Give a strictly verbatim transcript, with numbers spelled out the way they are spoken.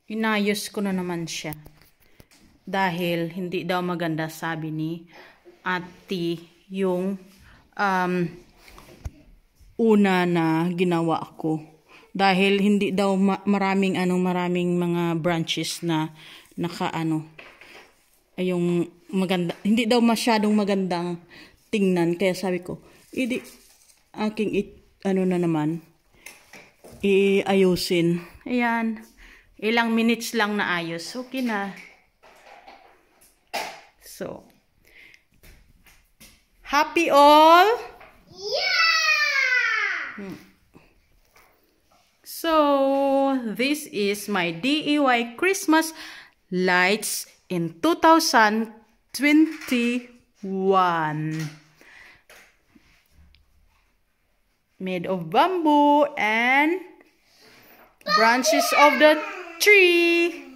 Inayos ko na naman siya. Dahil hindi daw maganda, sabi ni Ate, yung um, una na ginawa ko. Dahil hindi daw ma maraming ano, maraming mga branches na naka ano, yung maganda, hindi daw masyadong magandang tingnan. Kaya sabi ko, idi aking it, ano na naman, iayusin. Ayan. Ilang minutes lang na ayos. Okay na. So, happy all? Yeah! Hmm. So, this is my D I Y Christmas lights in two thousand twenty-one. Made of bamboo and branches of the tree.